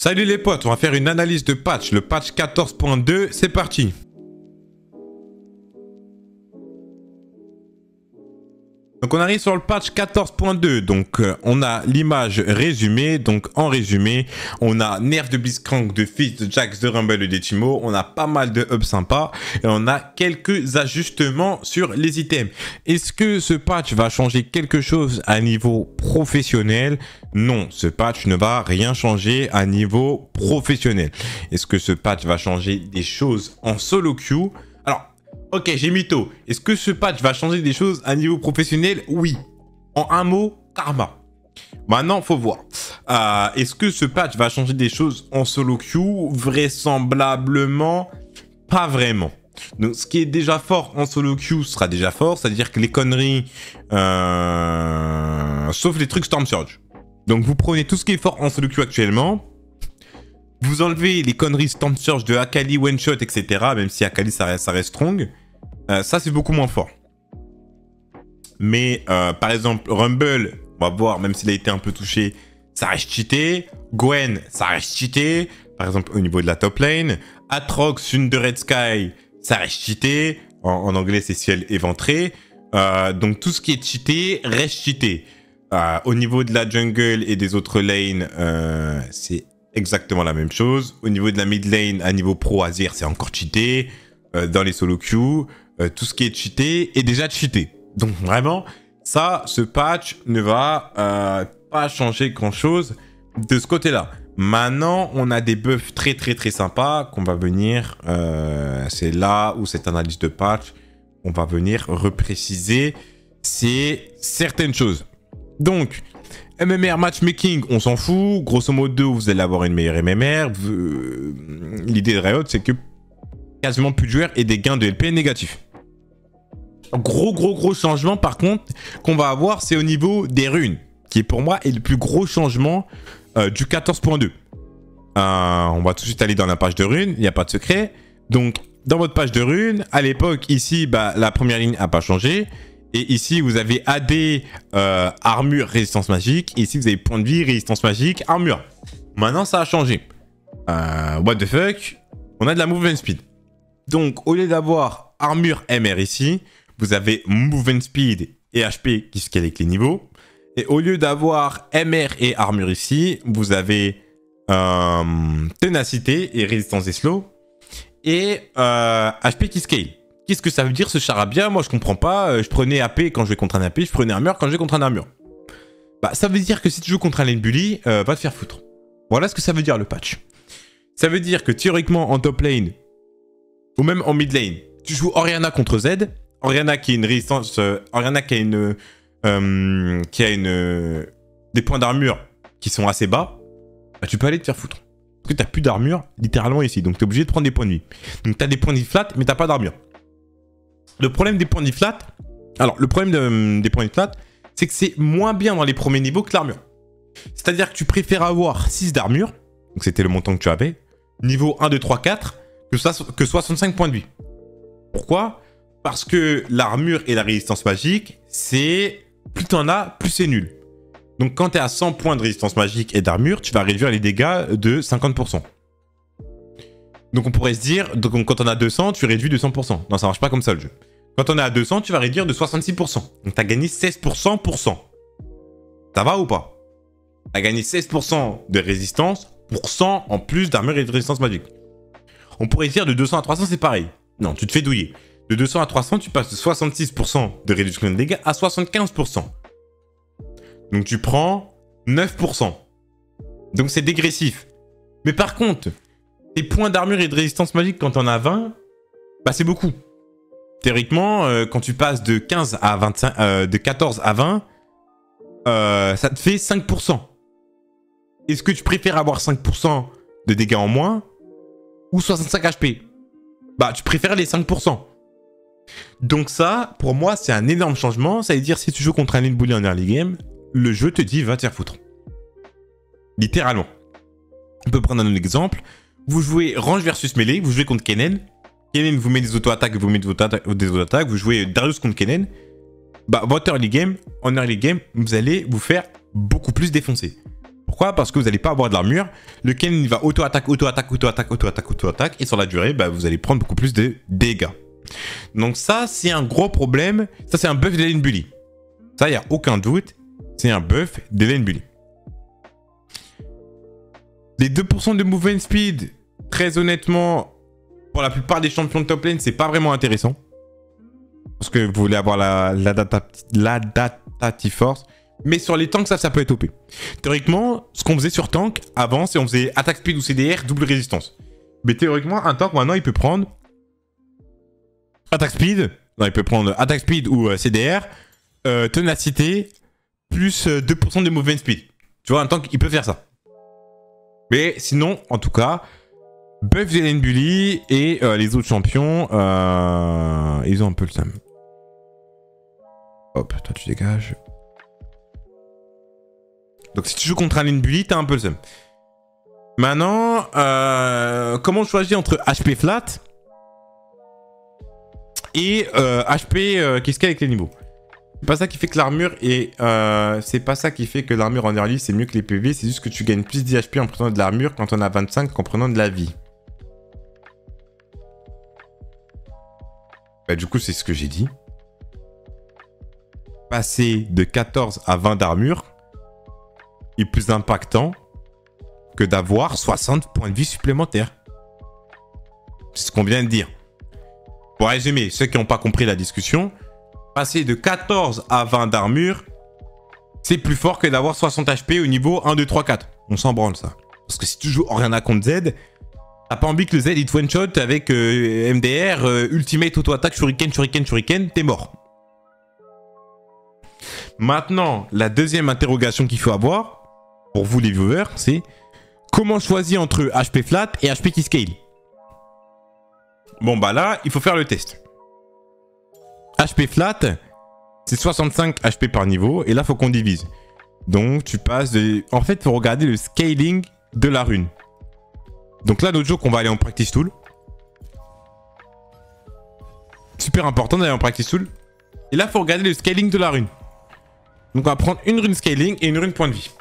Salut les potes, on va faire une analyse de patch, le patch 14.2, c'est parti. Donc on arrive sur le patch 14.2, donc on a l'image résumée, donc en résumé, on a Nerf de Blitzcrank, de Fizz, de Jax, de Rumble et de Timo, on a pas mal de hubs sympas et on a quelques ajustements sur les items. Est-ce que ce patch va changer quelque chose à niveau professionnel? Non, ce patch ne va rien changer à niveau professionnel. Est-ce que ce patch va changer des choses en solo queue? Alors, ok, j'ai mytho. Est-ce que ce patch va changer des choses à niveau professionnel? Oui. En un mot, karma. Maintenant, faut voir. Est-ce que ce patch va changer des choses en solo queue? Vraisemblablement, pas vraiment. Donc, ce qui est déjà fort en solo queue sera déjà fort. C'est-à-dire que les conneries... sauf les trucs Storm Surge. Donc, vous prenez tout ce qui est fort en solo queue actuellement. Vous enlevez les conneries Storm Surge de Akali, One Shot, etc. Même si Akali, ça reste strong. Ça, c'est beaucoup moins fort. Mais, par exemple, Rumble, on va voir, même s'il a été un peu touché, ça reste cheaté. Gwen, ça reste cheaté. Par exemple, au niveau de la top lane. Atrox, Red Sky, ça reste cheaté. En anglais, c'est ciel éventré. Donc, tout ce qui est cheaté, reste cheaté. Au niveau de la jungle et des autres lanes, c'est exactement la même chose. Au niveau de la mid lane, à niveau pro, Azir, c'est encore cheaté. Dans les solo queue, tout ce qui est cheaté est déjà cheaté. Donc vraiment, ça, ce patch ne va pas changer grand-chose de ce côté-là. Maintenant, on a des buffs très sympas qu'on va venir... c'est là où cette analyse de patch, on va venir repréciser certaines choses. Donc, MMR matchmaking, on s'en fout. Grosso modo, vous allez avoir une meilleure MMR. L'idée de Riot, c'est que quasiment plus de joueurs et des gains de LP négatifs. Gros changement, par contre, qu'on va avoir, c'est au niveau des runes, qui est pour moi est le plus gros changement du 14.2. On va tout de suite aller dans la page de runes, il n'y a pas de secret. Donc, dans votre page de runes, à l'époque, ici, la première ligne n'a pas changé. Et ici, vous avez AD, armure, résistance magique. Et ici, vous avez point de vie, résistance magique, armure. Maintenant, ça a changé. What the fuck? On a de la movement speed. Donc, au lieu d'avoir armure MR ici, vous avez movement speed et HP qui scale avec les niveaux. Et au lieu d'avoir MR et armure ici, vous avez ténacité et résistance des slows. Et HP qui scale. Qu'est-ce que ça veut dire ce charabia? Moi je comprends pas. Je prenais AP quand je vais contre un AP, je prenais armure quand je vais contre un armure. Ça veut dire que si tu joues contre un lane bully, va te faire foutre. Voilà ce que ça veut dire le patch. Ça veut dire que théoriquement en top lane, ou même en mid lane, tu joues Orianna contre Z. Orianna qui a une résistance. Orianna qui a des points d'armure qui sont assez bas. Tu peux aller te faire foutre. Parce que tu n'as plus d'armure littéralement ici. Donc tu es obligé de prendre des points de vie. Donc tu as des points de vie flat, mais tu n'as pas d'armure. Le problème des points de vie flat, des points de vie flat, c'est que c'est moins bien dans les premiers niveaux que l'armure. C'est-à-dire que tu préfères avoir 6 d'armure, donc c'était le montant que tu avais, niveau 1, 2, 3, 4, que 65 points de vie. Pourquoi? Parce que l'armure et la résistance magique, c'est plus t'en as, plus c'est nul. Donc quand tu es à 100 points de résistance magique et d'armure, tu vas réduire les dégâts de 50%. Donc on pourrait se dire, donc quand on a 200, tu réduis de 100%. Non, ça marche pas comme ça le jeu. Quand on est à 200, tu vas réduire de 66%. Donc tu as gagné 16%. Ça va ou pas? Tu as gagné 16% de résistance pour 100 en plus d'armure et de résistance magique. On pourrait se dire de 200 à 300, c'est pareil. Non, tu te fais douiller. De 200 à 300, tu passes de 66% de réduction de dégâts à 75%. Donc tu prends 9%. Donc c'est dégressif. Mais par contre, tes points d'armure et de résistance magique quand on a 20, c'est beaucoup. Théoriquement, quand tu passes de 15 à 25, de 14 à 20, ça te fait 5%. Est-ce que tu préfères avoir 5% de dégâts en moins ou 65 HP? Tu préfères les 5%. Donc ça, pour moi, c'est un énorme changement. Ça veut dire si tu joues contre un lane bully en early game, le jeu te dit va te faire foutre. Littéralement. On peut prendre un autre exemple. Vous jouez range versus melee, vous jouez contre Kennen. Kennen vous met des auto-attaques, vous mettez des auto-attaques. Vous jouez Darius contre Kennen. Votre early game, en early game, vous allez vous faire beaucoup plus défoncer. Pourquoi? Pourquoi? Parce que vous n'allez pas avoir de l'armure. Le Ken il va auto-attaque, auto-attaque, auto-attaque, auto-attaque, auto-attaque. Et sur la durée, bah, vous allez prendre beaucoup plus de dégâts. Donc ça, c'est un gros problème. Ça, c'est un buff d'Elen Bully. Ça, il n'y a aucun doute. C'est un buff d'Elen Bully. Les 2% de movement speed, très honnêtement, pour la plupart des champions de top lane, c'est pas vraiment intéressant. Parce que vous voulez avoir l'adaptative force. Mais sur les tanks, ça peut être OP. Théoriquement, ce qu'on faisait sur tank, avant, c'est on faisait attaque speed ou CDR, double résistance. Mais théoriquement, un tank, maintenant, il peut prendre attaque speed. Non, il peut prendre attaque speed ou CDR, ténacité, plus 2% de movement speed. Tu vois, un tank, il peut faire ça. Mais sinon, en tout cas, buff d'Elen Bully et les autres champions, ils ont un peu le seum. Hop, toi tu dégages. Donc si tu joues contre Elen Bully, t'as un peu le seum. Maintenant, comment choisir entre HP flat et HP qu'est-ce qu'il y a avec les niveaux? C'est pas ça qui fait que l'armure est... c'est pas ça qui fait que l'armure en early c'est mieux que les PV, c'est juste que tu gagnes plus d'HP en prenant de l'armure quand on a 25 qu'en prenant de la vie. Bah du coup c'est ce que j'ai dit. Passer de 14 à 20 d'armure est plus impactant que d'avoir 60 points de vie supplémentaires. C'est ce qu'on vient de dire. Pour résumer, ceux qui n'ont pas compris la discussion, passer de 14 à 20 d'armure, c'est plus fort que d'avoir 60 HP au niveau 1, 2, 3, 4. On s'en branle ça. Parce que si tu joues Orianna contre Z, t'as pas envie que le Z il te one-shot avec MDR, Ultimate Auto-Attaque, Shuriken, Shuriken, Shuriken, t'es mort. Maintenant, la deuxième interrogation qu'il faut avoir, pour vous les viewers, c'est comment choisir entre HP flat et HP qui scale. Bon bah là, il faut faire le test. HP flat, c'est 65 HP par niveau, et là, il faut qu'on divise. Donc, tu passes de... En fait, il faut regarder le scaling de la rune. Donc là, l'autre jour, qu'on va aller en practice tool. Super important d'aller en practice tool. Et là, il faut regarder le scaling de la rune. Donc, on va prendre une rune scaling et une rune point de vie.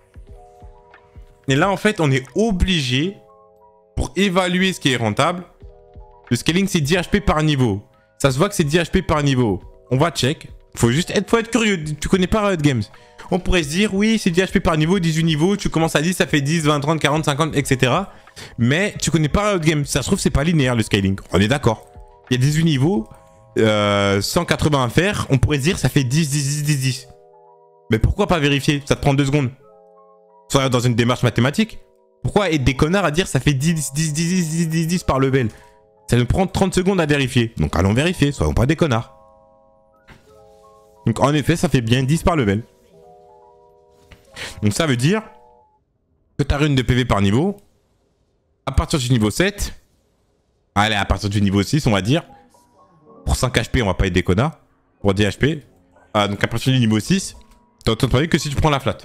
Et là, en fait, on est obligé, pour évaluer ce qui est rentable, le scaling, c'est 10 HP par niveau. Ça se voit que c'est 10 HP par niveau. On va check. Faut être curieux. Tu connais pas Riot Games. On pourrait se dire, oui, c'est 10 HP par niveau, 18 niveaux. Tu commences à 10, ça fait 10, 20, 30, 40, 50, etc. Mais tu connais pas Riot Games. Ça se trouve, c'est pas linéaire le scaling. On est d'accord. Il y a 18 niveaux, 180 à faire. On pourrait se dire, ça fait 10, 10, 10, 10, 10. Mais pourquoi pas vérifier? Ça te prend 2 secondes. Soit dans une démarche mathématique. Pourquoi être des connards à dire ça fait 10, 10, 10, 10, 10, 10, 10 par level? Ça nous prend 30 secondes à vérifier. Donc allons vérifier, soyons pas des connards. Donc en effet, ça fait bien 10 par level. Donc ça veut dire que ta rune de PV par niveau, à partir du niveau 7, allez, à partir du niveau 6, on va dire, pour 5 HP, on va pas être des connards, pour 10 HP, donc à partir du niveau 6, t'as autant de PV que si tu prends la flat.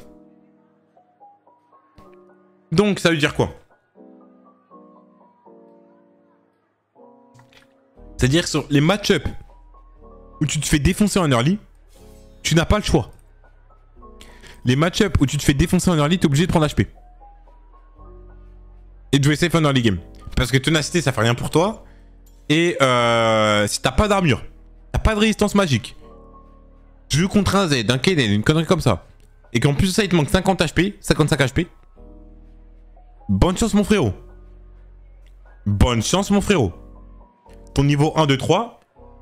Donc ça veut dire quoi? C'est-à-dire sur les match-up où tu te fais défoncer en early, tu n'as pas le choix. Les match-up où tu te fais défoncer en early, tu es obligé de prendre HP. Et de jouer safe en early game. Parce que ténacité, ça fait rien pour toi. Et si t'as pas d'armure, t'as pas de résistance magique, tu joues contre un Z, un Kaden, une connerie comme ça, et qu'en plus de ça, il te manque 50 HP, 55 HP, bonne chance mon frérot. Bonne chance mon frérot. Ton niveau 1, 2, 3,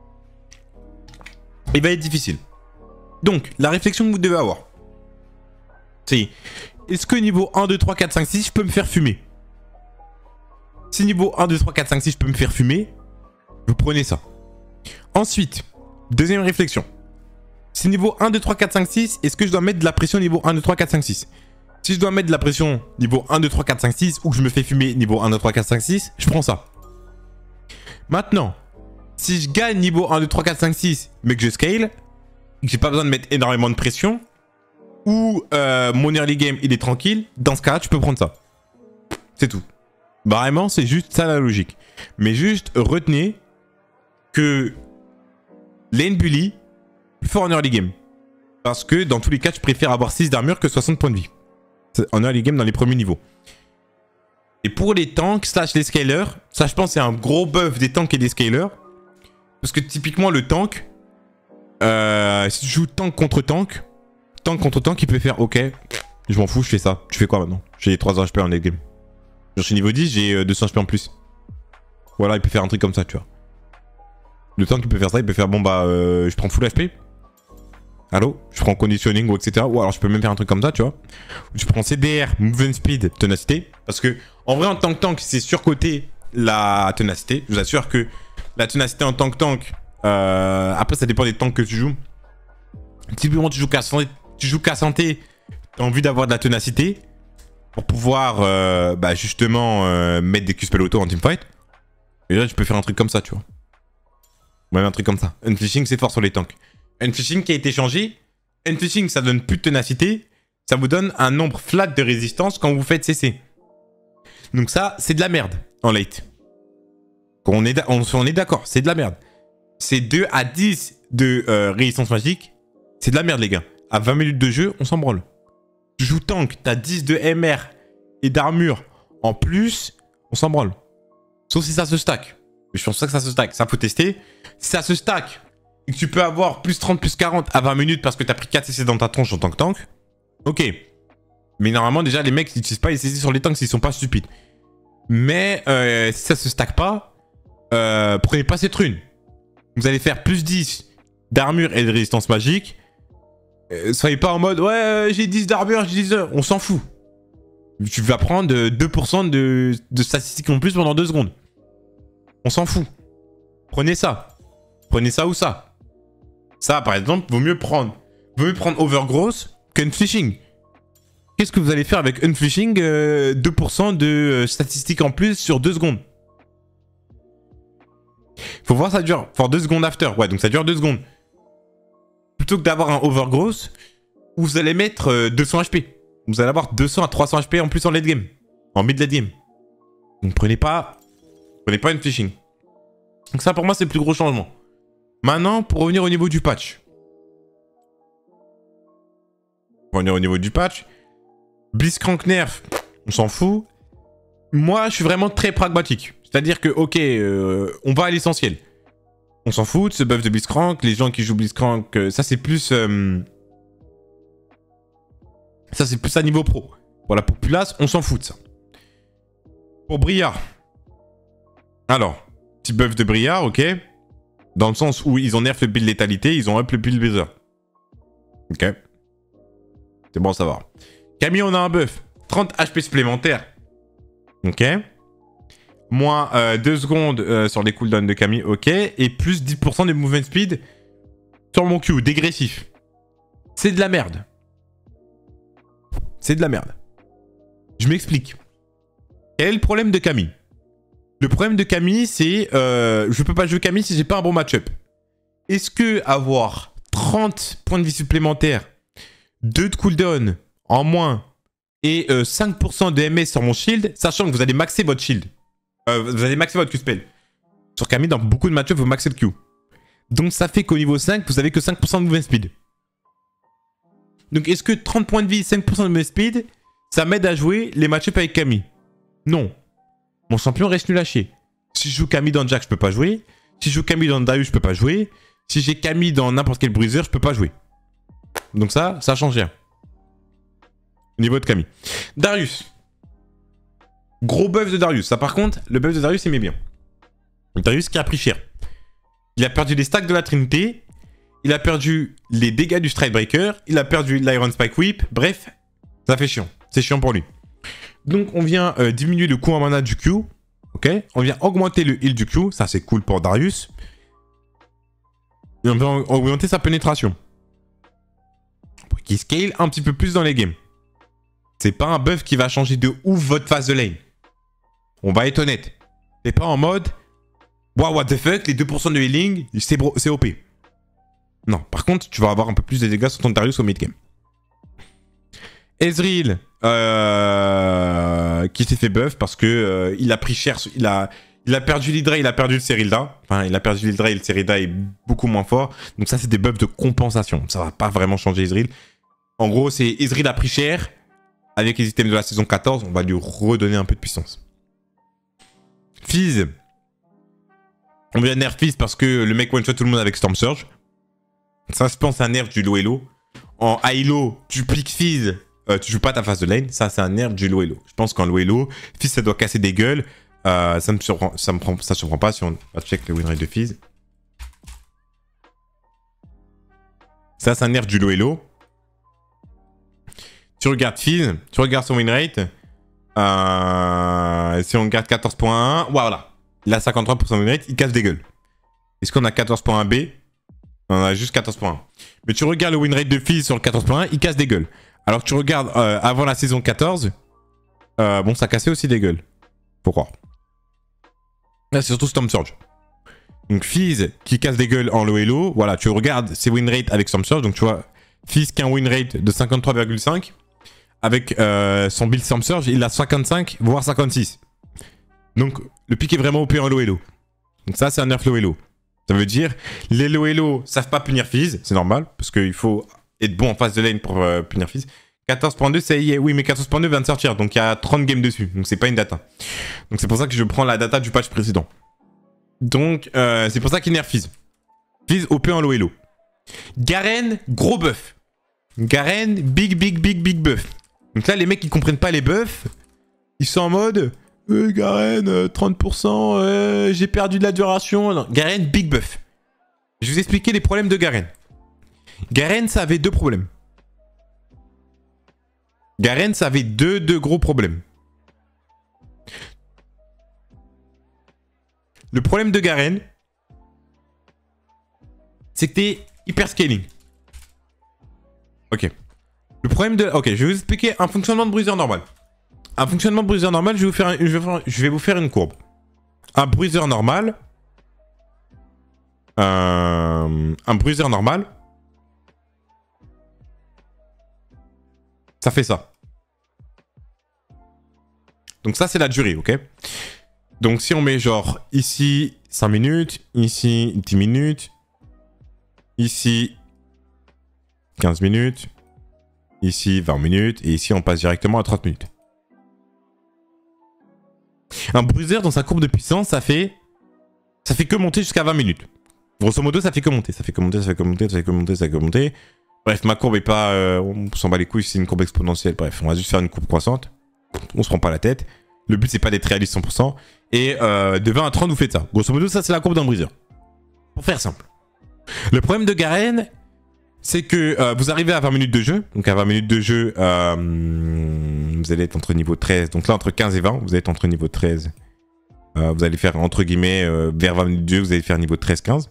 il va être difficile. Donc, la réflexion que vous devez avoir, c'est est-ce que niveau 1, 2, 3, 4, 5, 6, je peux me faire fumer? Si niveau 1, 2, 3, 4, 5, 6, je peux me faire fumer, vous prenez ça. Ensuite, deuxième réflexion. Si niveau 1, 2, 3, 4, 5, 6, est-ce que je dois mettre de la pression niveau 1, 2, 3, 4, 5, 6? Si je dois mettre de la pression niveau 1, 2, 3, 4, 5, 6 ou que je me fais fumer niveau 1, 2, 3, 4, 5, 6, je prends ça. Maintenant, si je gagne niveau 1, 2, 3, 4, 5, 6, mais que je scale, que j'ai pas besoin de mettre énormément de pression, ou mon early game il est tranquille, dans ce cas-là, tu peux prendre ça. C'est tout. Vraiment, c'est juste ça la logique. Mais juste retenez que Elen Bully plus fort en early game. Parce que dans tous les cas, je préfère avoir 6 d'armure que 60 points de vie. en early game dans les premiers niveaux. Et pour les tanks slash les scalers, ça je pense c'est un gros buff des tanks et des scalers. Parce que typiquement le tank, si tu joues tank contre tank, il peut faire ok, je m'en fous, je fais ça. Tu fais quoi maintenant? J'ai 300 HP en late game. Je suis niveau 10, j'ai 200 HP en plus. Voilà, il peut faire un truc comme ça, tu vois. Le tank il peut faire ça, il peut faire bon bah je prends full HP. Allô, je prends conditioning ou etc. Ou alors je peux même faire un truc comme ça, tu vois. Ou je prends CDR, movement speed, ténacité. Parce que en vrai en tant que tank, c'est surcoté la ténacité. Je vous assure que la ténacité en tant que tank, après ça dépend des tanks que tu joues. Typiquement tu joues qu'à santé, t'as envie d'avoir de la ténacité pour pouvoir justement mettre des Q-spell auto en teamfight. Et là tu peux faire un truc comme ça, tu vois. Même un truc comme ça. Unflishing c'est fort sur les tanks. Unflishing qui a été changé. Unflishing, ça donne plus de ténacité. Ça vous donne un nombre flat de résistance quand vous faites CC. Donc ça, c'est de la merde en late. On est d'accord, c'est de la merde. C'est 2 à 10 de résistance magique. C'est de la merde, les gars. À 20 minutes de jeu, on s'en branle. Tu joues tank, t'as 10 de MR et d'armure en plus, on s'en branle. Sauf si ça se stack. Mais je pense pas que ça se stack. Ça, faut tester. Si ça se stack et que tu peux avoir plus 30, plus 40 à 20 minutes parce que t'as pris 4 CC dans ta tronche en tant que tank, ok. Mais normalement, déjà, les mecs n'utilisent pas les CC sur les tanks s'ils sont pas stupides. Mais si ça se stack pas, prenez pas cette rune. Vous allez faire plus 10 d'armure et de résistance magique. Soyez pas en mode, ouais, j'ai 10 d'armure, j'ai 10 on s'en fout. Tu vas prendre 2% de statistiques en plus pendant 2 secondes. On s'en fout. Prenez ça. Prenez ça ou ça. Ça, par exemple, vaut mieux prendre Overgrowth qu'Unflishing. Qu'est-ce que vous allez faire avec Unflishing 2% de statistiques en plus sur 2 secondes. Faut voir ça dure. For 2 secondes after. Ouais, donc ça dure 2 secondes. Plutôt que d'avoir un Overgrowth où vous allez mettre 200 HP. Vous allez avoir 200 à 300 HP en plus en late game. En mid late game. Donc prenez pas Unflishing. Donc ça, pour moi, c'est le plus gros changement. Maintenant, pour revenir au niveau du patch. Blitzcrank nerf, on s'en fout. Moi, je suis vraiment très pragmatique. C'est-à-dire que, ok, on va à l'essentiel. On s'en fout de ce buff de Blitzcrank. Les gens qui jouent Blitzcrank, ça c'est plus... ça c'est plus à niveau pro. Pour la populace, on s'en fout de ça. Pour Briard. Alors, petit buff de Briard, ok. Dans le sens où ils ont nerf le build létalité, ils ont up le build buzzer. Ok. C'est bon à savoir. Camille, on a un buff. 30 HP supplémentaires. Ok. Moins 2 secondes sur les cooldowns de Camille, ok. Et plus 10% de movement speed sur mon Q, dégressif. C'est de la merde. C'est de la merde. Je m'explique. Quel est le problème de Camille? Le problème de Camille, c'est... je peux pas jouer Camille si j'ai pas un bon match-up. Est-ce que avoir 30 points de vie supplémentaires, 2 de cooldown en moins et 5% de MS sur mon shield, sachant que vous allez maxer votre shield. Vous allez maxer votre Q-spell. Sur Camille, dans beaucoup de match-up, vous maxez le Q. Donc ça fait qu'au niveau 5, vous avez que 5% de movement speed. Donc est-ce que 30 points de vie, 5% de movement speed, ça m'aide à jouer les match-up avec Camille? Non. Mon champion reste nul à chier. Si je joue Camille dans Jack, je peux pas jouer. Si je joue Camille dans Darius, je peux pas jouer. Si j'ai Camille dans n'importe quel bruiser, je peux pas jouer. Donc ça change rien. Au niveau de Camille. Darius. Gros buff de Darius. Ça par contre, le buff de Darius, il m'est bien. Darius qui a pris cher. Il a perdu les stacks de la Trinité. Il a perdu les dégâts du Stridebreaker. Il a perdu l'Iron Spike Whip. Bref, ça fait chiant. C'est chiant pour lui. Donc on vient diminuer le coût en mana du Q. Ok. On vient augmenter le heal du Q. Ça c'est cool pour Darius. Et on vient augmenter sa pénétration. Pour qu'il scale un petit peu plus dans les games. C'est pas un buff qui va changer de ouf votre phase de lane. On va être honnête. C'est pas en mode... Wow, what the fuck, les 2% de healing, c'est OP. Non, par contre, tu vas avoir un peu plus de dégâts sur ton Darius au mid-game. Ezreal, qui s'est fait buff parce que il a pris cher. Il a perdu l'Hydra, il a perdu le Serilda. Enfin, il a perdu l'Hydra et le Serilda est beaucoup moins fort. Donc ça, c'est des buffs de compensation. Ça va pas vraiment changer Ezreal. En gros, c'est Ezreal a pris cher. avec les items de la saison 14, on va lui redonner un peu de puissance. Fizz. On vient nerf Fizz parce que le mec one-shot tout le monde avec Storm Surge. Ça, je pense, c'est un nerf du low elo. En high low, tu piques Fizz, tu joues pas ta phase de lane. Ça, c'est un nerf du low elo. Je pense qu'en low elo, Fizz, ça doit casser des gueules. Ça me surprend pas si on va check le win rate de Fizz. Ça, c'est un nerf du low elo. Tu regardes Fizz, tu regardes son win rate. Si on regarde 14.1, voilà. Il a 53% win rate, il casse des gueules. Est-ce qu'on a 14.1 B? On a juste 14.1. Mais tu regardes le win rate de Fizz sur le 14.1, il casse des gueules. Alors que tu regardes avant la saison 14, bon, ça cassait aussi des gueules. Faut croire. Là, c'est surtout Storm Surge. Donc Fizz qui casse des gueules en low elo, voilà, tu regardes ses win rates avec Storm Surge. Donc tu vois, Fizz qui a un win rate de 53,5. Avec son build Storm Surge, il a 55, voire 56. Donc le pic est vraiment OP en low elo. Donc ça, c'est un nerf low elo. Ça veut dire, les low elo savent pas punir Fizz, c'est normal, parce qu'il faut être bon en phase de lane pour punir Fizz. 14.2, ça y est, oui, mais 14.2 vient de sortir, donc il y a 30 games dessus, donc c'est pas une data. Donc c'est pour ça que je prends la data du patch précédent. Donc c'est pour ça qu'il nerf Fizz. Fizz OP en low elo. Garen, gros buff. Garen, big buff. Donc là, les mecs, ils comprennent pas les buffs. Ils sont en mode... Garen, 30%, j'ai perdu de la duration. Non, Garen, big buff. Je vais vous expliquer les problèmes de Garen. Garen, ça avait deux problèmes. Garen, ça avait deux gros problèmes. Le problème de Garen, c'est que t'es hyper scaling. Ok. Le problème de... Ok, je vais vous expliquer un fonctionnement de bruiser normal. Un fonctionnement de bruiser normal, je vais vous faire une courbe. Un bruiser normal. Un bruiser normal. Ça fait ça. Donc ça, c'est la durée, ok? Donc si on met genre ici 5 minutes, ici 10 minutes, ici 15 minutes, ici 20 minutes, et ici on passe directement à 30 minutes. Un bruiser dans sa courbe de puissance, ça fait que monter jusqu'à 20 minutes. Grosso modo, ça fait que monter. Ça fait que monter, ça fait que monter, ça fait que monter, ça fait que monter. Bref, ma courbe est pas... on s'en bat les couilles, c'est une courbe exponentielle. Bref, on va juste faire une courbe croissante. On se prend pas la tête. Le but, c'est pas d'être réaliste 100%. Et de 20 à 30, vous faites ça. Grosso modo, ça, c'est la courbe d'un bruiser. Pour faire simple. Le problème de Garen, c'est que vous arrivez à 20 minutes de jeu. Donc à 20 minutes de jeu, vous allez être entre niveau 13. Donc là, entre 15 et 20, vous allez être entre niveau 13. Vous allez faire, entre guillemets, vers 20 minutes de jeu, vous allez faire niveau 13-15.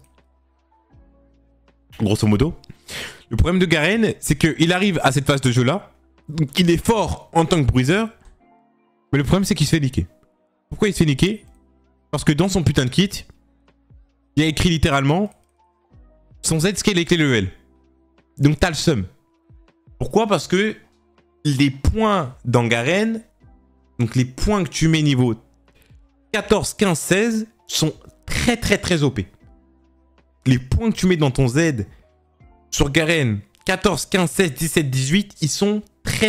Grosso modo. Le problème de Garen, c'est qu'il arrive à cette phase de jeu-là. Donc il est fort en tant que bruiser. Mais le problème, c'est qu'il se fait niquer. Pourquoi il se fait niquer? Parce que dans son putain de kit, il y a écrit littéralement son Z-scale avec les levels. Donc t'as le seum. Pourquoi? Parce que les points dans Garen, donc les points que tu mets niveau 14, 15, 16 sont très OP. Les points que tu mets dans ton Z sur Garen 14, 15, 16, 17, 18, ils sont très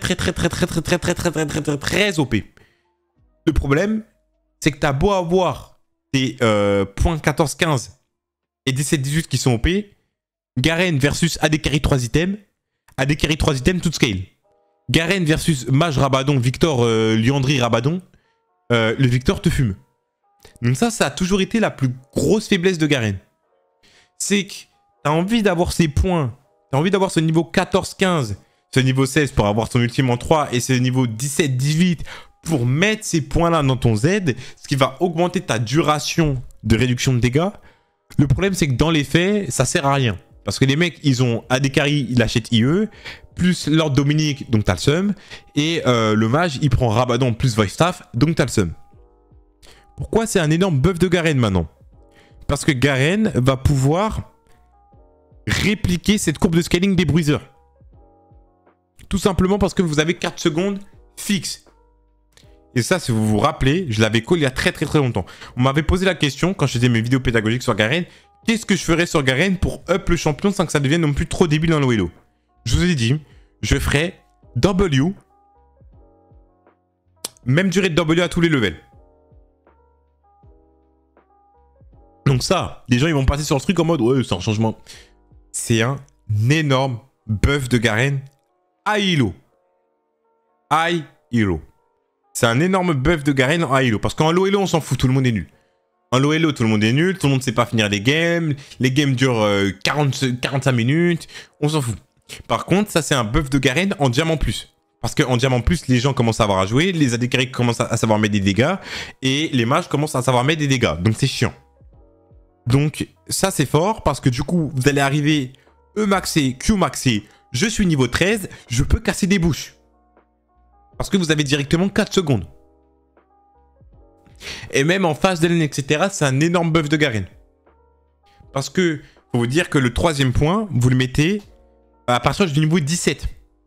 OP. Le problème, c'est que t'as beau avoir des points 14, 15 et 17, 18 qui sont OP, Garen versus AD Carry 3 items, AD Carry 3 items toute scale. Garen versus Mage Rabadon, Victor Liandry Rabadon, le Victor te fume. Donc ça a toujours été la plus grosse faiblesse de Garen. C'est que t'as envie d'avoir ces points, t'as envie d'avoir ce niveau 14-15, ce niveau 16 pour avoir son ultime en 3 et ce niveau 17-18 pour mettre ces points-là dans ton Z, ce qui va augmenter ta duration de réduction de dégâts. Le problème, c'est que dans les faits, ça sert à rien. Parce que les mecs, ils ont AD Carry, ils achètent IE, plus Lord Dominique, donc t'as le seum, et le mage, il prend Rabadon plus Voice Staff, donc t'as le seum. Pourquoi c'est un énorme buff de Garen maintenant? Parce que Garen va pouvoir répliquer cette courbe de scaling des bruisers. Tout simplement parce que vous avez 4 secondes fixes. Et ça, si vous vous rappelez, je l'avais call il y a très longtemps. On m'avait posé la question, quand je faisais mes vidéos pédagogiques sur Garen, qu'est-ce que je ferais sur Garen pour up le champion sans que ça devienne non plus trop débile dans le elo? Je vous ai dit, je ferais W Même durée de W à tous les levels. Donc ça, les gens ils vont passer sur le truc en mode ouais c'est un changement. C'est un énorme buff de Garen à Hilo. Hilo. C'est un énorme buff de Garen à Hilo. Parce qu'en low Elo on s'en fout, tout le monde est nul. En low Elo tout le monde est nul, tout le monde sait pas finir les games durent 45 minutes, on s'en fout. Par contre ça c'est un buff de Garen en diamant plus. Parce qu'en diamant plus, les gens commencent à savoir à jouer, les AD carry commencent à savoir mettre des dégâts, et les mages commencent à savoir mettre des dégâts. Donc c'est chiant. Donc ça c'est fort, parce que du coup, vous allez arriver E maxé, Q maxé, je suis niveau 13, je peux casser des bouches. Parce que vous avez directement 4 secondes. Et même en phase de lane, etc., c'est un énorme buff de Garen. Parce que, faut vous dire que le troisième point, vous le mettez à partir du niveau 17.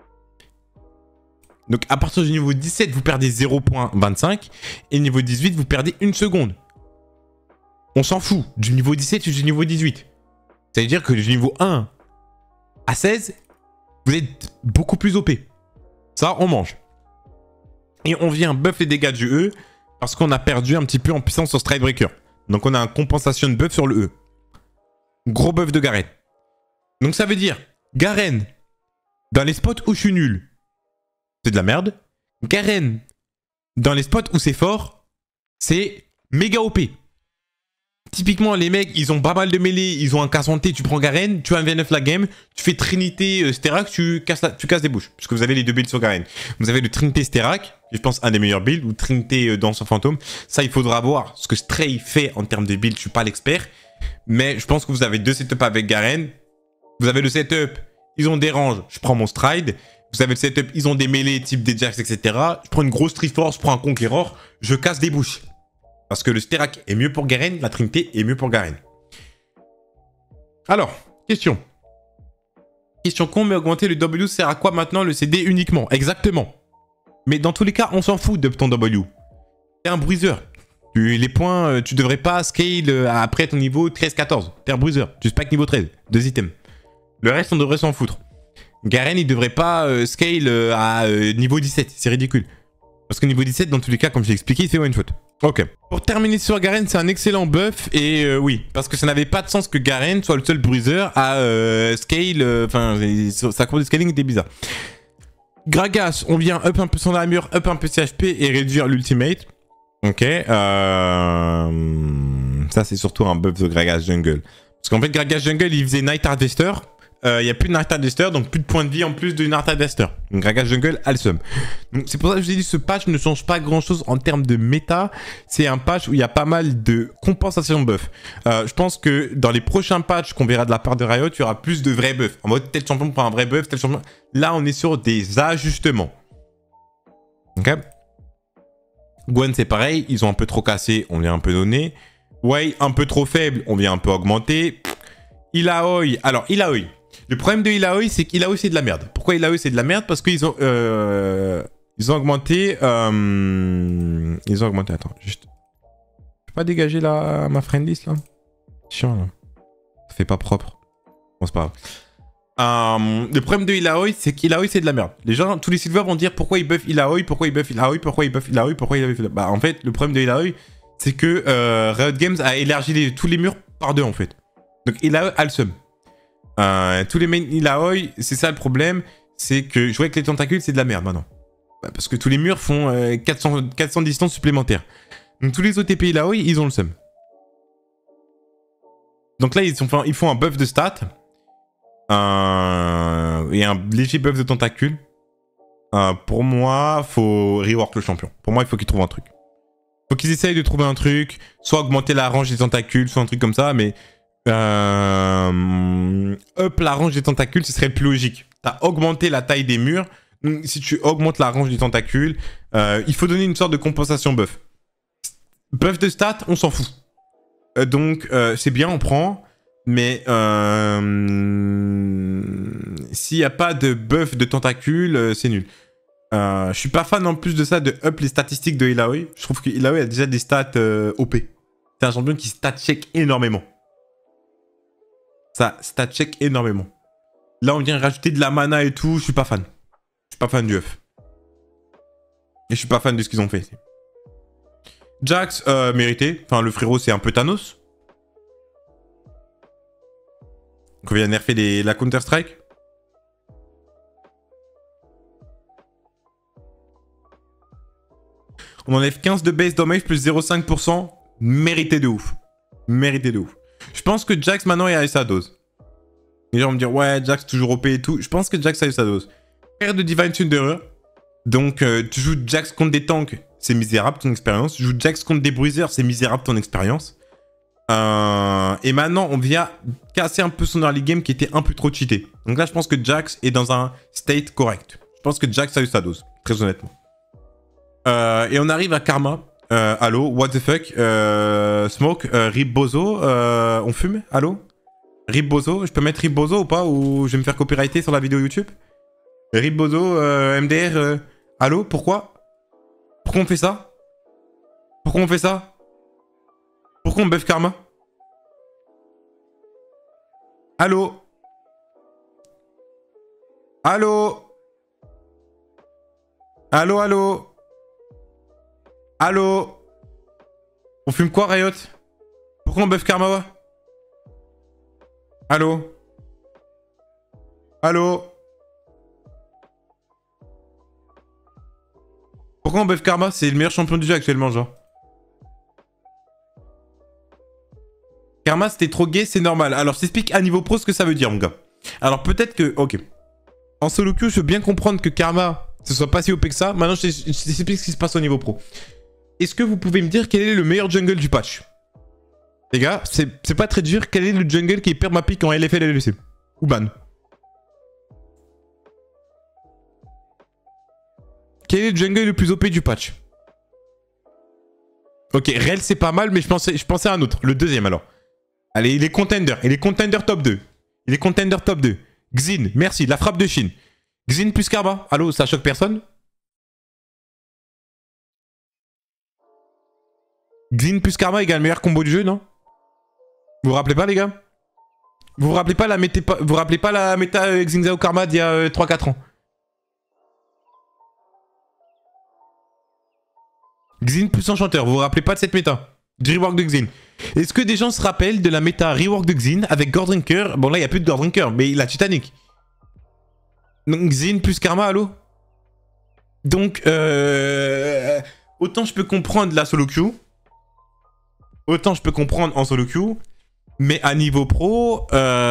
Donc à partir du niveau 17, vous perdez 0.25 et niveau 18, vous perdez 1 seconde. On s'en fout du niveau 17 ou du niveau 18. Ça veut dire que du niveau 1 à 16, vous êtes beaucoup plus OP. Ça, on mange. Et on vient buff les dégâts du E parce qu'on a perdu un petit peu en puissance sur Stridebreaker. Donc on a un compensation de buff sur le E. Gros buff de Garen. Donc ça veut dire Garen, dans les spots où je suis nul, c'est de la merde. Garen, dans les spots où c'est fort, c'est méga OP. Typiquement, les mecs, ils ont pas mal de mêlées, ils ont un casse santé, tu prends Garen, tu as un V9 la game, tu fais Trinité Sterak, tu casses des bouches. Puisque vous avez les deux builds sur Garen. Vous avez le Trinité Sterak, je pense un des meilleurs builds, ou Trinité Danse Fantôme. Ça, il faudra voir ce que Stray fait en termes de build, je suis pas l'expert. Mais je pense que vous avez deux setups avec Garen. Vous avez le setup, ils ont des ranges, je prends mon Stride. Vous avez le setup, ils ont des mêlées type des Jax, etc. Je prends une grosse Triforce, je prends un Conqueror, je casse des bouches. Parce que le Sterak est mieux pour Garen, la Trinité est mieux pour Garen. Alors, question. Question con, mais augmenter le W sert à quoi maintenant le CD uniquement? Exactement. Mais dans tous les cas, on s'en fout de ton W. T'es un bruiser. Les points, tu devrais pas scale après ton niveau 13-14. T'es un bruiser. Tu spec niveau 13. 2 items. Le reste, on devrait s'en foutre. Garen, il devrait pas scale à niveau 17. C'est ridicule. Parce que niveau 17, dans tous les cas, comme j'ai expliqué, il fait one shot. Ok. Pour terminer sur Garen, c'est un excellent buff. Et oui, parce que ça n'avait pas de sens que Garen soit le seul bruiser à scale. Enfin, sa courbe de scaling était bizarre. Gragas, on vient up un peu son armure, up un peu CHP et réduire l'ultimate. Ok. Ça, c'est surtout un buff de Gragas Jungle. Parce qu'en fait, Gragas Jungle, il faisait Night Harvester. Il n'y a plus de Night Harvester, donc plus de points de vie en plus de Night Harvester. Donc Gragas Jungle a le seum. Donc c'est pour ça que je vous ai dit, ce patch ne change pas grand chose en termes de méta. C'est un patch où il y a pas mal de compensation de buff. Je pense que dans les prochains patchs qu'on verra de la part de Riot, il y aura plus de vrais buffs. En mode tel champion prend un vrai buff, tel champion. Là, on est sur des ajustements. Ok. Gwen, c'est pareil. Ils ont un peu trop cassé, on vient un peu donner. Wei, un peu trop faible, on vient un peu augmenter. Illaoi. Alors, Illaoi. Le problème de Illaoi, c'est qu'Illaoi, c'est de la merde. Pourquoi Illaoi, c'est de la merde? Parce qu'ils ont, ils ont augmenté... Attends, juste... Je peux pas dégager ma friend list, là? Chiant, là. Ça fait pas propre. Bon, c'est pas grave. Le problème de Illaoi, c'est qu'Illaoi, c'est de la merde. Les gens, tous les silvers vont dire pourquoi ils buffent Illaoi, pourquoi ils buffent Illaoi, pourquoi ils buffent Illaoi, pourquoi ils buffent Illaoi. Bah, en fait, le problème de Illaoi, c'est que Riot Games a élargi tous les murs par deux, en fait. Donc, Illaoi a le seum. Tous les mains Illaoi, c'est ça le problème, c'est que jouer avec les tentacules, c'est de la merde maintenant. Bah, parce que tous les murs font 400 distances supplémentaires. Donc tous les OTP Illaoi, ils ont le seum. Donc là, ils font un buff de stats. Et un léger buff de tentacules. Pour moi, faut rework le champion. Pour moi, il faut qu'ils trouvent un truc. Faut qu'ils essayent de trouver un truc. Soit augmenter la range des tentacules, soit un truc comme ça, mais... up la range des tentacules, ce serait le plus logique. T'as augmenté la taille des murs. Si tu augmentes la range des tentacules, il faut donner une sorte de compensation buff. Buff de stats, on s'en fout. Donc, c'est bien, on prend. Mais s'il n'y a pas de buff de tentacules, c'est nul. Je suis pas fan en plus de ça de up les statistiques de Illaoi. Je trouve que Illaoi a déjà des stats OP. C'est un champion qui stat check énormément. Ça stat check énormément. Là, on vient rajouter de la mana et tout. Je suis pas fan. Je suis pas fan du œuf. Et je suis pas fan de ce qu'ils ont fait. Jax, mérité. Enfin, le frérot, c'est un peu Thanos. Qu'on vient nerfer la Counter-Strike. On enlève 15 de base damage plus 0,5%. Mérité de ouf. Mérité de ouf. Je pense que Jax maintenant il a eu sa dose. Les gens vont me dire ouais Jax toujours OP et tout. Je pense que Jax a eu sa dose. Père de Divine Thunderer. Donc tu joues Jax contre des tanks, c'est misérable ton expérience. Tu joues Jax contre des bruisers, c'est misérable ton expérience. Et maintenant on vient casser un peu son early game qui était un peu trop cheaté. Donc là je pense que Jax est dans un state correct. Je pense que Jax a eu sa dose, très honnêtement. Et on arrive à Karma. Allô, what the fuck, Smoke, Rip Bozo, on fume, allô? Rip Bozo, je peux mettre Rip Bozo ou pas? Ou je vais me faire copyrighter sur la vidéo YouTube? Rip Bozo, MDR, allô, pourquoi? Pourquoi on fait ça? Pourquoi on fait ça? Pourquoi on buff Karma? Allô? Allô? Allô, allô? Allô? On fume quoi, Riot? Pourquoi on buff Karma? Allô? Allô? Pourquoi on buff Karma? C'est le meilleur champion du jeu actuellement, genre. Karma, c'était trop gay, c'est normal. Alors, je t'explique à niveau pro ce que ça veut dire, mon gars. Alors, peut-être que... Ok. En solo queue, je veux bien comprendre que Karma, ce soit pas si OP que ça. Maintenant, je t'explique ce qui se passe au niveau pro. Est-ce que vous pouvez me dire quel est le meilleur jungle du patch? Les gars, c'est pas très dur. Quel est le jungle qui est permapique en LFL et LEC? Ou ban? Quel est le jungle le plus OP du patch? Ok, Rel c'est pas mal, mais je pensais à un autre. Le deuxième alors. Allez, il est contender. Il est contender top 2. Il est contender top 2. Xin, merci. La frappe de Chine. Xin plus Karma. Allô, ça choque personne? Xin plus Karma égale meilleur combo du jeu, non? Vous vous rappelez pas, les gars? Vous vous rappelez pas la méta Xin Zhao Karma d'il y a 3-4 ans? Xin plus enchanteur, vous vous rappelez pas de cette méta? Du rework de Xin. Est-ce que des gens se rappellent de la méta rework de Xin avec Gordrinker? Bon là il n'y a plus de Gordrinker, mais la Titanic. Donc Xin plus Karma, allô? Donc autant je peux comprendre la solo queue. Autant je peux comprendre en solo queue. Mais à niveau pro,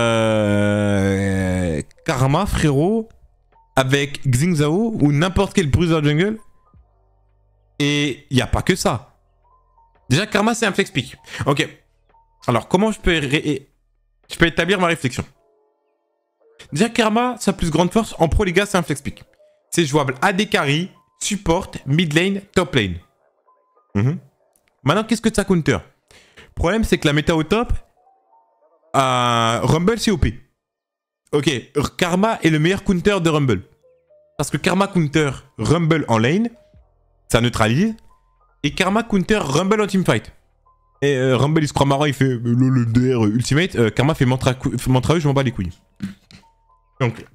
Karma frérot, avec Xin Zhao ou n'importe quel bruiser jungle. Et il n'y a pas que ça. Déjà, Karma, c'est un flex pick. Ok. Alors, comment je peux établir ma réflexion? Déjà, Karma, sa plus grande force en pro, les gars, c'est un flex pick. C'est jouable AD carry, support, mid lane, top lane. Maintenant, qu'est-ce que ça counter? Le problème, c'est que la méta au top, Rumble, c'est OP. Ok, Karma est le meilleur counter de Rumble. Parce que Karma counter Rumble en lane, ça neutralise. Et Karma counter Rumble en teamfight. Et Rumble il se croit marrant, il fait le DR ultimate. Karma fait mantra je m'en bats les couilles. Donc.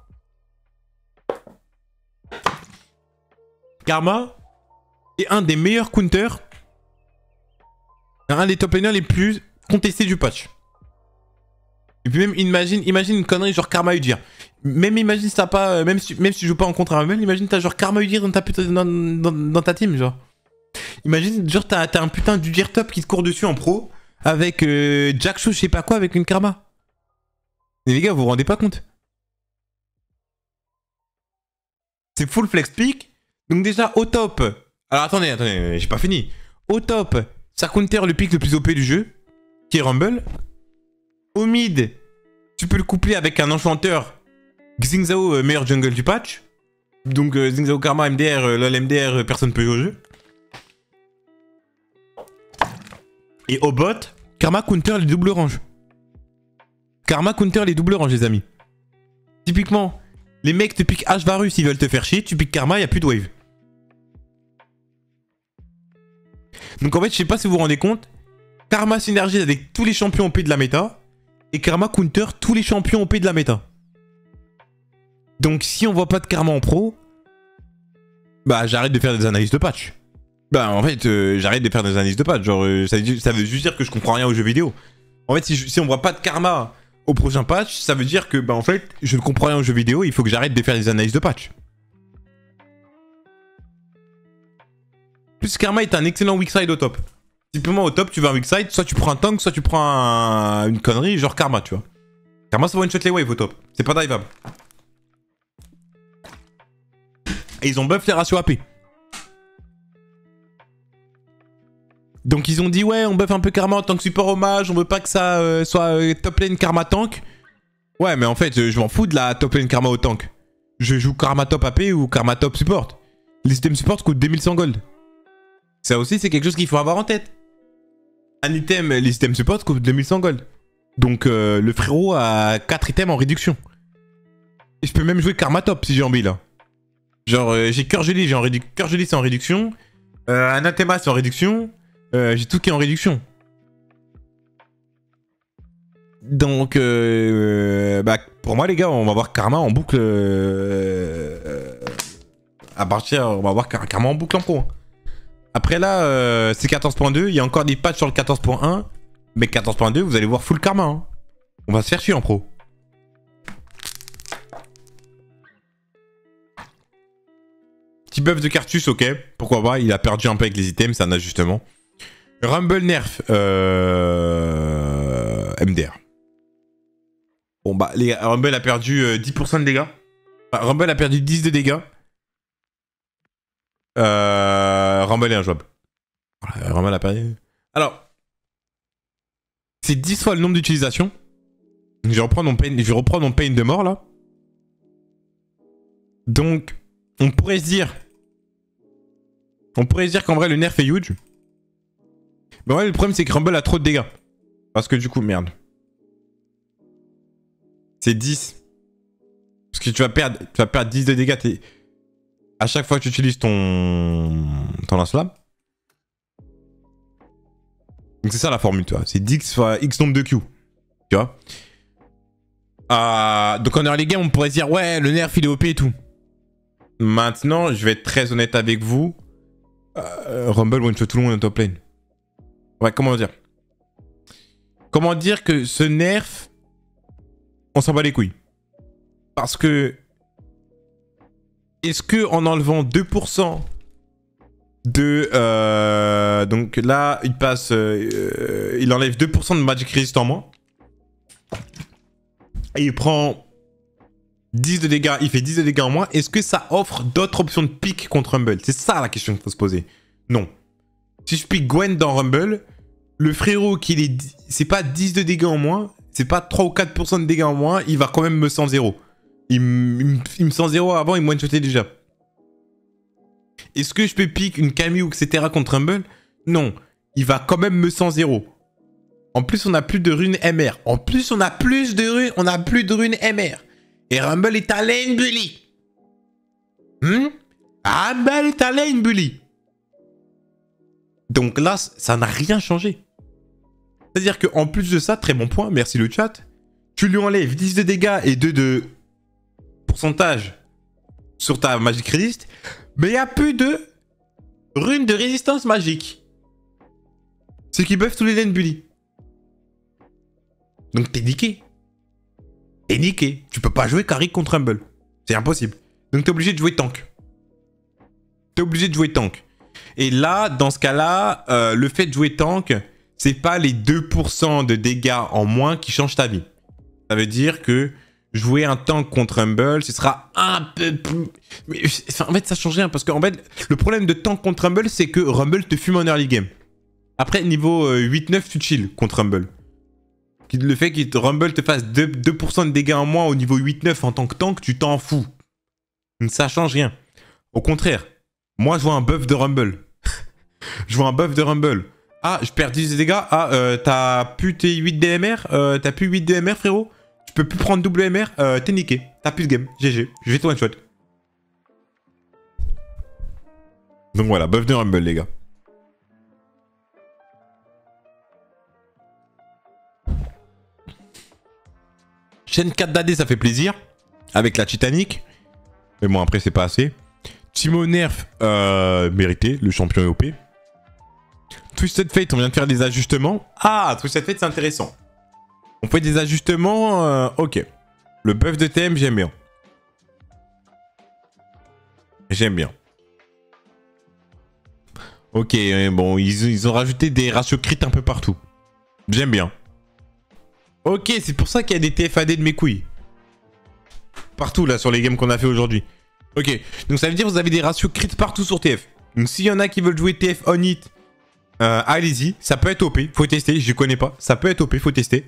Karma est un des meilleurs counters. Un des top laners les plus contestés du patch. Et puis même imagine une connerie genre Karma Udyr. Même imagine si t'as pas. Même si tu joues pas en contre Rumble, imagine t'as genre Karma Udyr dans ta team, genre. Imagine, genre, t'as un putain d'Udyr top qui te court dessus en pro avec Jack Show, je sais pas quoi, avec une Karma. Mais les gars, vous vous rendez pas compte? C'est full flex pick. Donc, déjà, au top. Alors, attendez, j'ai pas fini. Au top, ça counter le pick le plus OP du jeu, qui est Rumble. Au mid, tu peux le coupler avec un enchanteur Xin Zhao, meilleur jungle du patch. Donc, Xin Zhao Karma, MDR, lol MDR, personne peut jouer au jeu. Et au bot, Karma counter les doubles ranges. Karma counter les doubles ranges, les amis. Typiquement, les mecs te piquent H-Varus, ils veulent te faire chier, tu piques Karma, il n'y a plus de wave. Donc en fait, je sais pas si vous vous rendez compte, Karma synergise avec tous les champions OP de la méta, et Karma counter tous les champions OP de la méta. Donc si on voit pas de Karma en pro, bah j'arrête de faire des analyses de patch. Bah en fait, j'arrête de faire des analyses de patch. Genre, ça veut juste dire que je comprends rien aux jeux vidéo. En fait, si on voit pas de karma au prochain patch, ça veut dire que, bah en fait, je ne comprends rien aux jeux vidéo, il faut que j'arrête de faire des analyses de patch. Plus karma est un excellent weak side au top. Typiquement au top, tu vas un weak side, soit tu prends un tank, soit tu prends une connerie, genre karma, tu vois. Karma, ça one shot les waves au top. C'est pas diveable. Et ils ont buff les ratios AP. Donc ils ont dit ouais, on buff un peu karma en tant que support hommage, on veut pas que ça soit top lane karma tank. Ouais, mais en fait, je m'en fous de la top lane karma au tank. Je joue karma top AP ou karma top support. Les items support coûtent 2100 gold. Ça aussi, c'est quelque chose qu'il faut avoir en tête. Un item, les items support coûtent 2100 gold. Donc le frérot a 4 items en réduction. Et je peux même jouer karma top si j'ai envie là. Genre j'ai cœur gelé, cœur gelé c'est en réduction. Anathema c'est en réduction. J'ai tout qui est en réduction. Donc, bah, pour moi, les gars, on va voir Karma en boucle. À partir, on va voir Karma en boucle en pro. Après là, c'est 14.2. Il y a encore des patchs sur le 14.1. Mais 14.2, vous allez voir full Karma. Hein. On va se faire chier en pro. Petit buff de Cartus, ok. Pourquoi pas, il a perdu un peu avec les items, c'est un ajustement. Rumble nerf. MDR. Bon bah, Rumble a perdu 10% de dégâts. Enfin, Rumble a perdu 10 de dégâts. Rumble est injouable. Voilà, Rumble a perdu. Alors, c'est 10 fois le nombre d'utilisations. Je vais reprendre mon pain de mort là. Donc, on pourrait se dire qu'en vrai le nerf est huge. Mais ouais, le problème c'est que Rumble a trop de dégâts. Parce que du coup, merde. C'est 10. Parce que tu vas perdre 10 de dégâts. À chaque fois que tu utilises ton lance-flamme. Donc c'est ça la formule, tu vois. C'est 10 fois X nombre de Q. Tu vois. Donc en early game, on pourrait se dire, ouais, le nerf il est OP et tout. Maintenant, je vais être très honnête avec vous. Rumble one-shot tout le monde en top lane. Ouais, comment dire? Comment dire que ce nerf, on s'en bat les couilles. Parce que... Est-ce que en enlevant 2% de... donc là, il passe... il enlève 2% de Magic Resist en moins. Et il prend 10 de dégâts. Il fait 10 de dégâts en moins. Est-ce que ça offre d'autres options de pick contre Rumble? C'est ça la question qu'il faut se poser. Non. Si je pique Gwen dans Rumble, le frérot, c'est pas 10 de dégâts en moins. C'est pas 3 ou 4% de dégâts en moins. Il va quand même me 100-0. Il me 100-0 avant, il me one-shotait déjà. Est-ce que je peux pick une Camille ou etc. contre Rumble? Non. Il va quand même me 100-0. En plus, on a plus de runes MR. En plus, on a plus de runes. On a plus de runes MR. Et Rumble est à lane bully. Rumble est à lane bully. Donc là, ça n'a rien changé. C'est-à-dire qu'en plus de ça, très bon point, merci le chat. Tu lui enlèves 10 de dégâts et 2 de pourcentage sur ta Magic Resist. Mais il n'y a plus de runes de résistance magique. Ce qui buff tous les lane bully. Donc t'es niqué. T'es niqué. Tu peux pas jouer Carry contre Rumble. C'est impossible. Donc t'es obligé de jouer tank. T'es obligé de jouer tank. Et là, dans ce cas-là, le fait de jouer tank, c'est pas les 2% de dégâts en moins qui changent ta vie. Ça veut dire que jouer un tank contre Rumble, ce sera un peu plus... Mais, enfin, en fait, ça change rien. Parce qu'en fait, le problème de tank contre Rumble, c'est que Rumble te fume en early game. Après, niveau 8-9, tu chill contre Rumble. Le fait que Rumble te fasse 2% de dégâts en moins au niveau 8-9 en tant que tank, tu t'en fous. Ça change rien. Au contraire, moi, je vois un buff de Rumble. Je vois un buff de Rumble. Ah, je perds 10 de dégâts. Ah, t'as plus tes 8 DMR. T'as plus 8 DMR, frérot. Tu peux plus prendre double MR. T'es niqué. T'as plus de game. GG. Je vais te one shot. Donc voilà, buff de Rumble, les gars. Chaîne 4 d'AD, ça fait plaisir. Avec la Titanic. Mais bon, après, c'est pas assez. Timo Nerf, mérité, le champion est OP. Twisted Fate, on vient de faire des ajustements. Ah, Twisted Fate, c'est intéressant. On fait des ajustements, ok. Le buff de thème, j'aime bien. J'aime bien. Ok, bon, ils ont rajouté des ratios crit un peu partout. J'aime bien. Ok, c'est pour ça qu'il y a des TFAD de mes couilles. Partout, là, sur les games qu'on a fait aujourd'hui. Ok, donc ça veut dire que vous avez des ratios crit partout sur TF. Donc s'il y en a qui veulent jouer TF on hit, allez-y. Ça peut être OP, faut tester, je connais pas. Ça peut être OP, faut tester.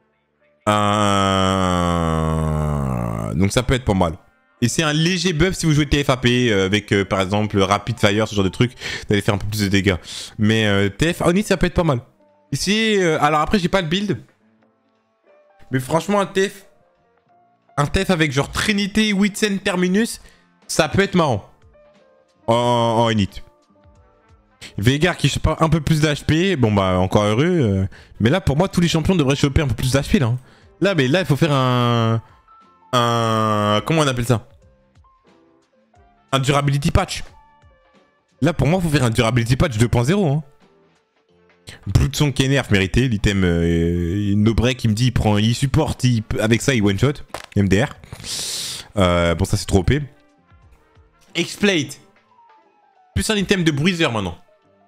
Donc ça peut être pas mal. Et c'est un léger buff si vous jouez TFAP avec par exemple Rapid Fire, ce genre de truc, vous allez faire un peu plus de dégâts. Mais TF on hit, ça peut être pas mal. Ici, alors après j'ai pas le build. Mais franchement un TF avec genre Trinité, Witsen, Terminus, ça peut être marrant. En init. Veigar qui chope un peu plus d'HP, bon bah encore heureux. Mais là pour moi tous les champions devraient choper un peu plus d'HP là. Hein. Là il faut faire un... Comment on appelle ça? Un durability patch. Là pour moi il faut faire un durability patch 2.0. Hein. Bloodson qui est nerf mérité, l'item Nobrek qui me dit il supporte, avec ça il one shot. MDR. Bon ça c'est trop OP. X-Plate. Plus un item de bruiser maintenant.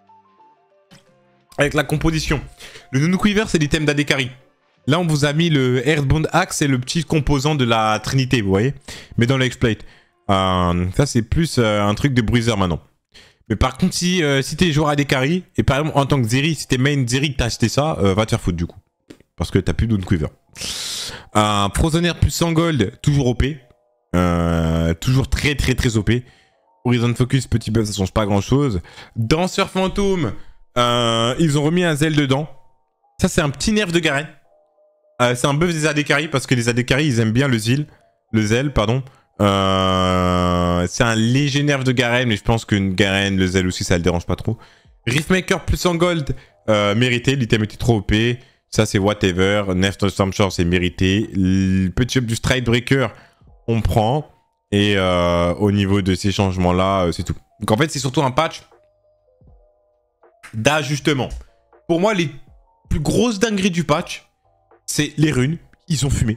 Avec la composition. Le Nunu Quiver c'est l'item d'AD Carry. Là on vous a mis le Earthbound Axe et le petit composant de la Trinité, vous voyez. Mais dans le X-Plate. Ça c'est plus un truc de bruiser maintenant. Mais par contre si t'es joueur AD Carry, et par exemple en tant que Zeri, si t'es main Zeri que t'as acheté ça, va te faire foutre du coup. Parce que t'as plus de Nunu Quiver. Frozen plus 100 gold, toujours OP. Toujours très OP. Horizon Focus, petit buff, ça change pas grand chose. Danseur fantôme, ils ont remis un zèle dedans. Ça, c'est un petit nerf de Garen. C'est un buff des AD Carry parce que les AD Carry, ils aiment bien le zèle, pardon. C'est un léger nerf de Garen, mais je pense que Garen, le zèle aussi, ça le dérange pas trop. Riftmaker plus en gold, mérité, l'item était trop OP. Ça, c'est whatever. Nerf de Stormshore, c'est mérité. Le petit up du Stridebreaker, on prend. Et au niveau de ces changements-là, c'est tout. Donc en fait, c'est surtout un patch d'ajustement. Pour moi, les plus grosses dingueries du patch, c'est les runes. Ils sont fumés.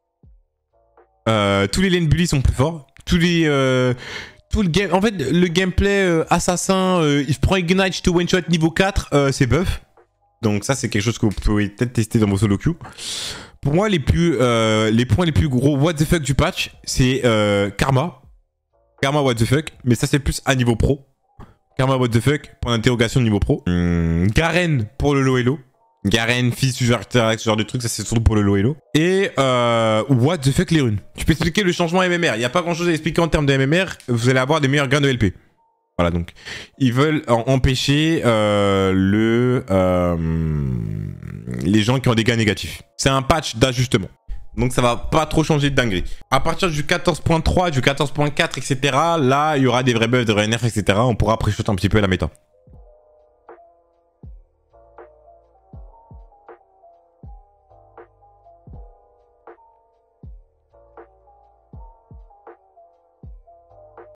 Tous les lane bullies sont plus forts. Tout le game... En fait, le gameplay assassin, il prend Ignite to one shot niveau 4, c'est buff. Donc ça, c'est quelque chose que vous pouvez peut-être tester dans vos solo queue. Pour moi, les points les plus gros what the fuck du patch, c'est Karma. Karma what the fuck. Mais ça, c'est plus à niveau pro. Karma what the fuck, point d'interrogation niveau pro. Garen pour le low elo. Garen, fils, ce genre de truc, ça c'est surtout pour le low elo. Et what the fuck les runes. Tu peux expliquer le changement MMR. Il n'y a pas grand chose à expliquer en termes de MMR. Vous allez avoir des meilleurs gains de LP. Voilà donc. Ils veulent empêcher les gens qui ont des gains négatifs. C'est un patch d'ajustement. Donc ça va pas trop changer de dinguerie. À partir du 14.3, du 14.4, etc. Là, il y aura des vrais buffs, des vrais nerfs, etc. On pourra pré-shot un petit peu la méta.